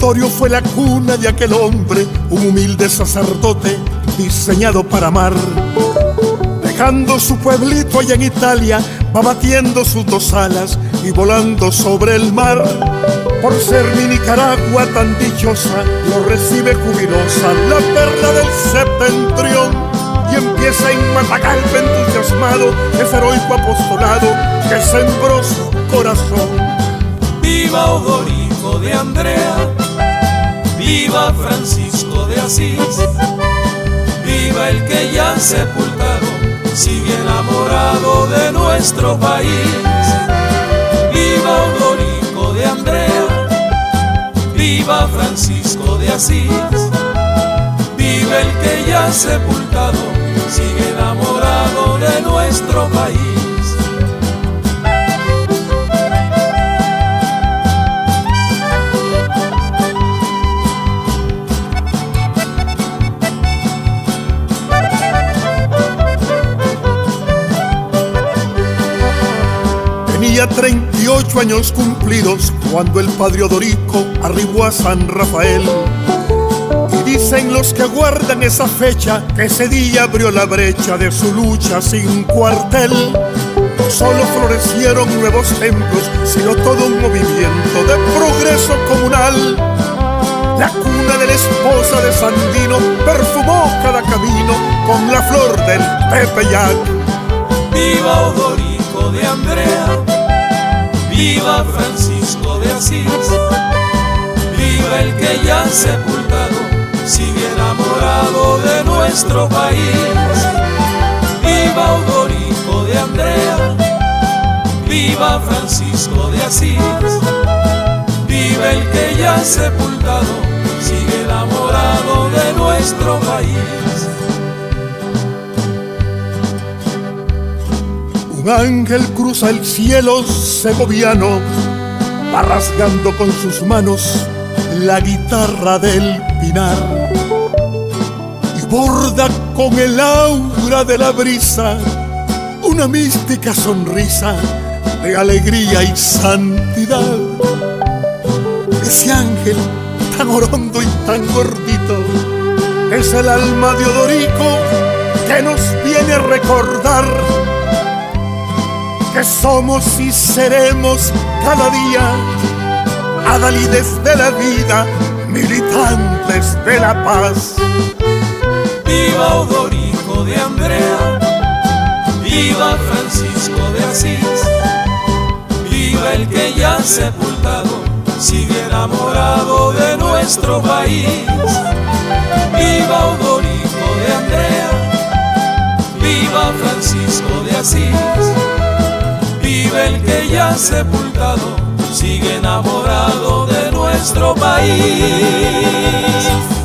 Gregorio fue la cuna de aquel hombre, un humilde sacerdote diseñado para amar. Dejando su pueblito allá en Italia, va batiendo sus dos alas y volando sobre el mar. Por ser mi Nicaragua tan dichosa, lo recibe jubilosa la perla del septentrión. Y empieza en Matagalpa entusiasmado ese heroico apostolado que sembró su corazón. Viva Odorico de Andrea, viva Francisco de Asís, viva el que ya sepultado sigue enamorado de nuestro país. Viva Odorico de Andrea, viva Francisco de Asís, viva el que ya sepultado sigue enamorado de nuestro país. Tenía 38 años cumplidos cuando el padre Odorico arribó a San Rafael. Y dicen los que guardan esa fecha que ese día abrió la brecha de su lucha sin cuartel. No solo florecieron nuevos templos, sino todo un movimiento de progreso comunal. La cuna de la esposa de Sandino perfumó cada camino con la flor del Tepeyac. Viva Odorico de Andrea, viva Francisco de Asís, viva el que ya sepultado sigue enamorado de nuestro país. Viva Odorico de Andrea, viva Francisco de Asís, viva el que ya sepultado sigue enamorado de nuestro país. Un ángel cruza el cielo segoviano, va rasgando con sus manos la guitarra del pinar y borda con el aura de la brisa una mística sonrisa de alegría y santidad. Ese ángel tan orondo y tan gordito es el alma de Odorico que nos viene a recordar que somos y seremos cada día adalides de la vida, militantes de la paz. Viva Odorico de Andrea, viva Francisco de Asís, viva el que ya sepultado sigue enamorado de nuestro país. Viva Odorico de Andrea, viva Francisco de Asís, viva el que ya sepultado sigue enamorado de nuestro país.